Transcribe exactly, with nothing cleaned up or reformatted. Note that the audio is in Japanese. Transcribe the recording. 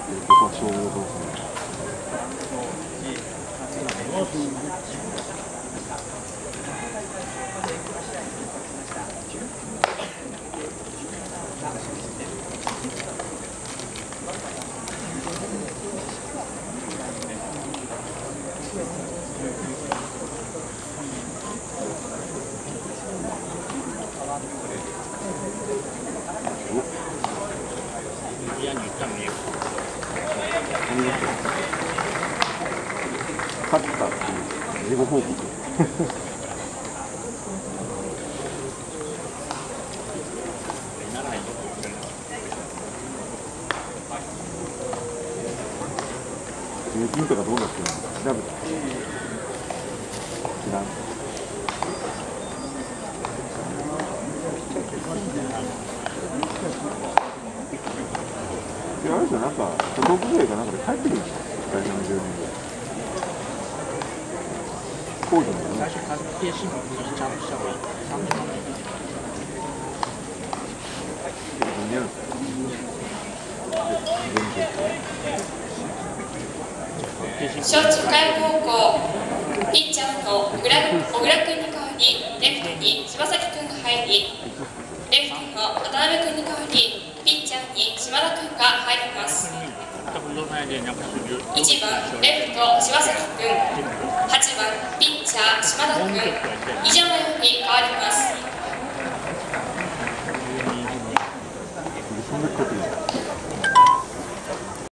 僕は勝負どころですね。 嫌に言ったのに勝ったっていう事後報告税金とかどうなってるの調べた知らんいやあれじゃなんか所得税かなんかで帰ってくるんですよ大学のじゅうねんぐらい控除も最初確定申告にちゃんとした方がいい。さんじゅうまんえん何やるんですか小中海高校ピッチャーの小倉小倉君に代わりレフトに柴崎君が入り、レフトの渡辺君に代わりピッチャーに島田君が入ります。いちばんレフト柴崎君、はちばんピッチャー島田君、以上のように変わります。 そんなこと言う